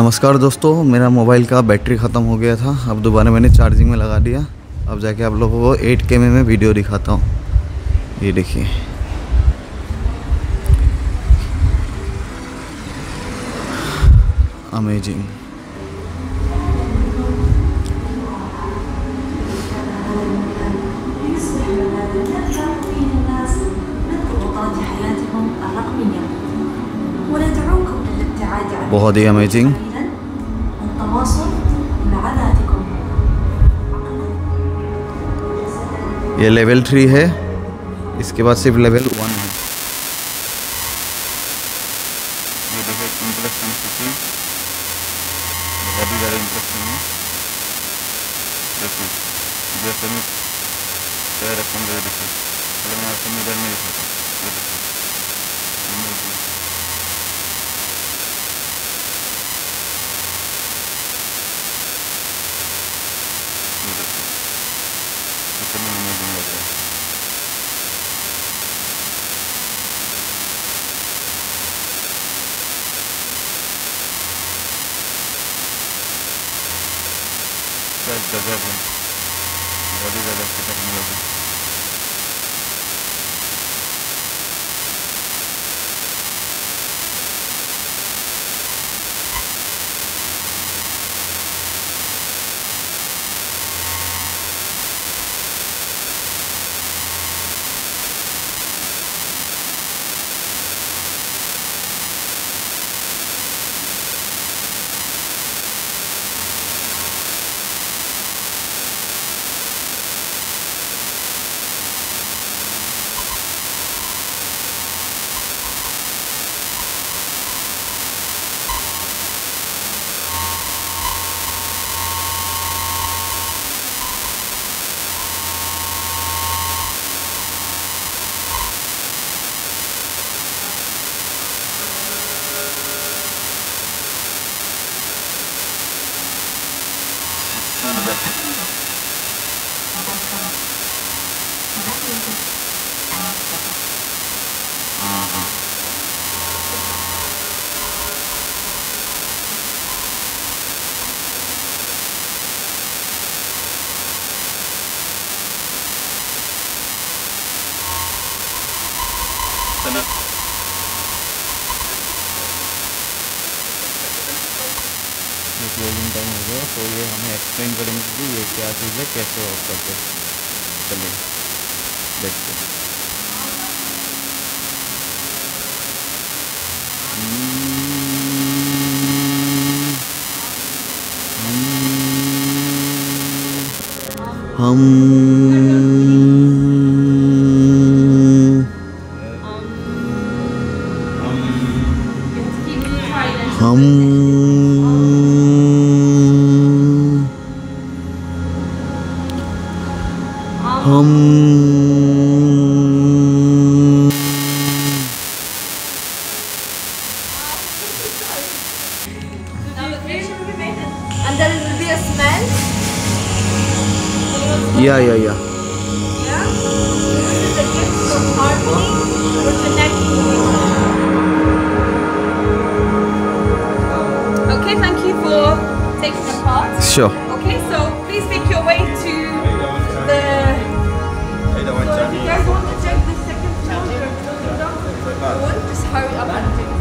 नमस्कार दोस्तों, मेरा मोबाइल का बैटरी ख़त्म हो गया था। अब दोबारा मैंने चार्जिंग में लगा दिया। अब जाके आप लोगों को 8K में वीडियो दिखाता हूँ। ये देखिए, अमेजिंग। बहुत ही अमेजिंग। ये लेवल 3 है, इसके बाद सिर्फ लेवल 1 है। ये देखिए, इंटरेस्टिंग सिटी, बहुत ही ज़्यादा इंटरेस्टिंग है। देखिए, जैसे मैं पैर रखूँगा, ये देखिए, पहले मैं आपको मिरर में दिखाता हूँ। ये देखिए, amazing। ये देखिए, कितना अमेजिंग लग रहा है। क्या गजब है, बहुत ही ज़्यादा अच्छी टेक्नोलॉजी। ये क्लोजिंग टाइम हो गया, तो ये हमें एक्सप्लेन करेंगे कि ये क्या चीज़ है, कैसे ऑफ करते हैं। चलिए देखते हैं। And there will be a smell. Yeah. Yeah. This is the gift of harmony. We're connecting to each other. Okay, thank you for taking the part. Sure. Okay, so please make your way to the. So if you guys want to check the second floor, just hurry up and do it.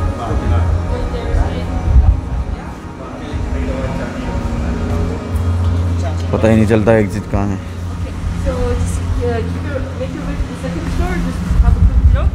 पता ही नहीं चलता exit कहाँ है। So just make your way to the second floor. Just have a quick look.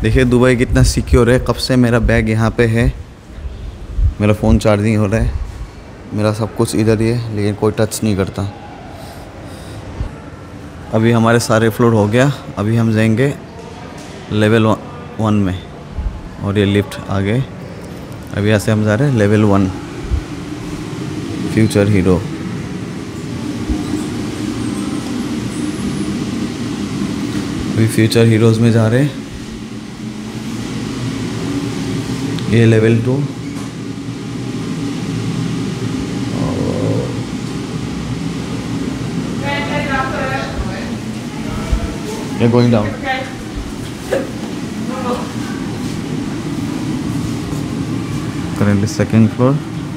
देखिए Dubai कितना secure है। कब से मेरा बैग यहाँ पे है, मेरा फ़ोन चार्जिंग हो रहा है, मेरा सब कुछ इधर ही है, लेकिन कोई टच नहीं करता। अभी हमारे सारे फ्लोर हो गया। अभी हम जाएंगे लेवल 1 में, और ये लिफ्ट आ गए। अभी यहाँ से हम जा रहे हैं लेवल 1 फ्यूचर हीरो। अभी फ्यूचर हीरोज़ में जा रहे हैं। ये level 2 You're going down. Currently second floor.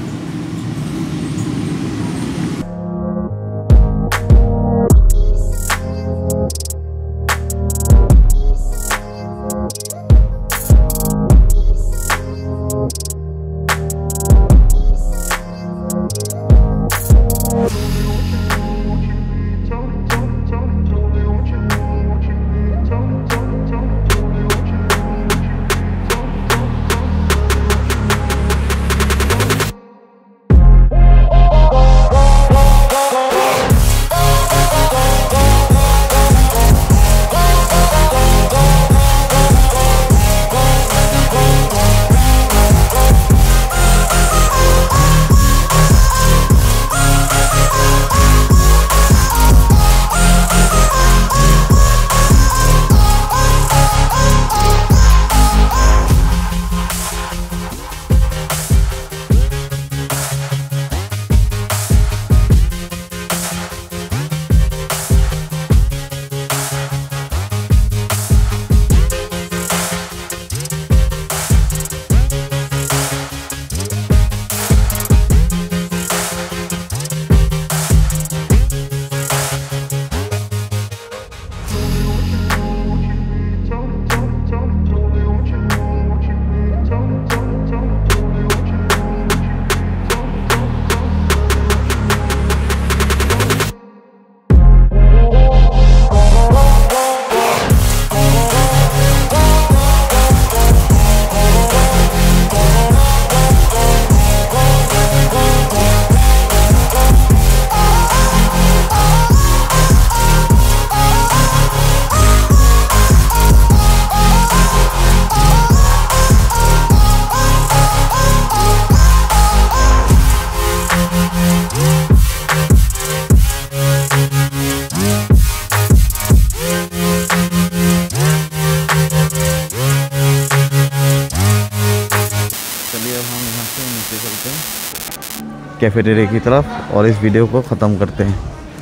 Cafeteria की तरफ और इस वीडियो को ख़त्म करते हैं।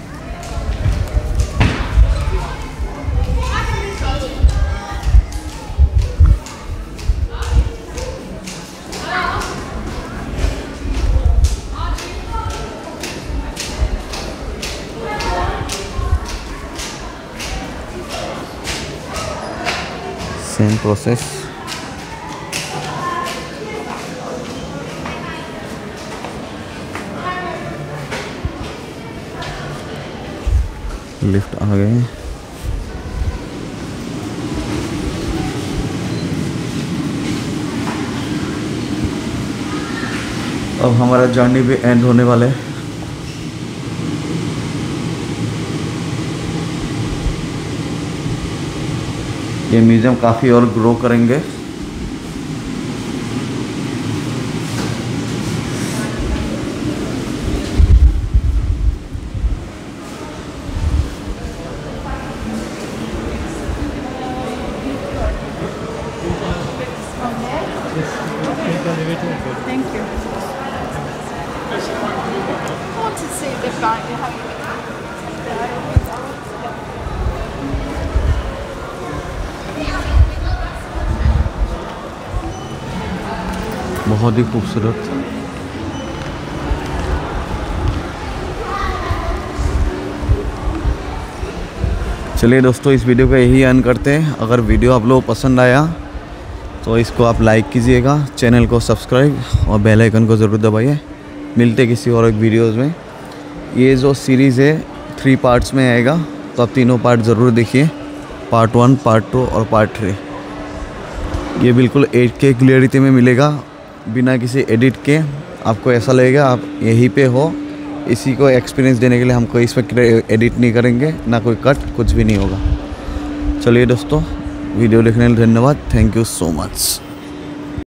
Same process. लिफ्ट आ गए। अब हमारा जर्नी भी एंड होने वाला है। ये म्यूजियम काफ़ी और ग्रो करेंगे। Thank you. I want to see the guy you have. बहुत ही खूबसूरत। चलिए दोस्तों, इस वीडियो का यही एंड करते हैं। अगर वीडियो आप लोगों को पसंद आया तो इसको आप लाइक कीजिएगा, चैनल को सब्सक्राइब और बेल आइकन को ज़रूर दबाइए। मिलते किसी और एक वीडियोस में। ये जो सीरीज़ है 3 पार्ट्स में आएगा, तो आप तीनों पार्ट ज़रूर देखिए, पार्ट 1, पार्ट 2 और पार्ट 3। ये बिल्कुल 8K क्लियरिटी में मिलेगा बिना किसी एडिट के। आपको ऐसा लगेगा आप यहीं पे हो। इसी को एक्सपीरियंस देने के लिए हम कोई इसमें एडिट नहीं करेंगे, ना कोई कट, कुछ भी नहीं होगा। चलिए दोस्तों, वीडियो देखने के लिए धन्यवाद। Thank you so much.